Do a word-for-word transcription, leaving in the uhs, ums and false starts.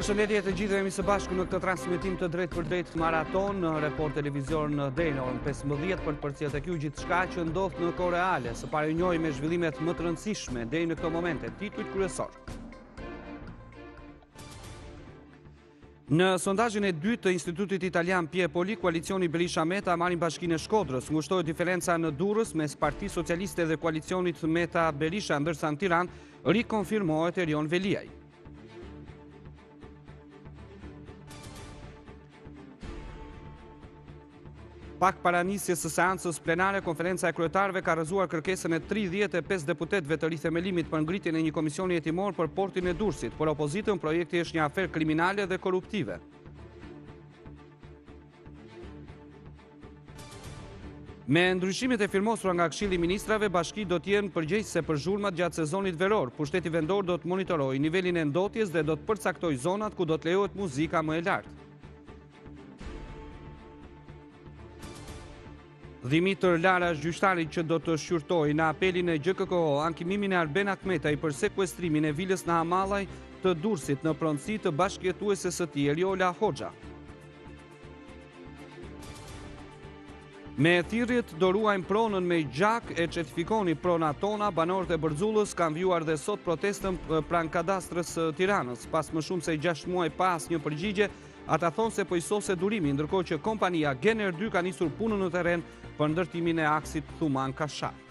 Përshëndetje të gjithëve, jemi së bashku në këtë transmetim të drejt për drejt maraton, në Report Televizion deri në orën pesëmbëdhjetë për të përcjellë tek ju gjithçka që ndodh në kohë reale. Së pari njohim me zhvillimet më të rëndësishme deri në këto momente, titujt kryesor. Në sondazhin e dytë të Institutit Italian Piepoli, koalicioni Berisha-Meta marrin Bashkinë e Shkodrës. Ngushtohet diferenca në Durrës mes Partisë Socialiste dhe koalicionit Meta-Berisha, ndërsa në Tiranë rikonfirmohet Erion Veliaj. Pak para nisjes së seancës plenare, konferenca e kryetarëve ka rrëzuar kërkesën e tridhjetë e pesë deputetëve të rithemelimit për ngritjen e një komisioni hetimor për portin e Durrësit. Por opozitën, projekti është një aferë kriminale dhe korruptive. Me ndryshimet e firmosura nga Këshilli i Ministrave, bashkitë do të jenë përgjegjëse për zhurmat gjatë sezonit veror. Pushteti vendor do të monitorojë nivelin e ndotjes dhe do të përcaktojë zonat ku do të lejohet muzika më e lartë. Dimitër Larash, gjyqtari që do të shqyrtojë në apelin e G K K O ankimimin e Arben Akmetaj për sekuestrimin e vilës në Hamallaj të Durrësit në pronësi të bashkëjetueses së tij Eriola Hoxha. Me thirrjet do ruajmë pronën me gjak e certifikoni prona tona, banorët e Bërzullës kanë vjuar dhe sot protestën pranë kadastrës së Tiranës. Pas më shumë se gjashtë muaj pa asnjë përgjigje, ata thonë se po i sose durimi, ndërkohë që kompania Gener dy ka nisur punën në terren për ndërtimin e aksit Thuman Kasha.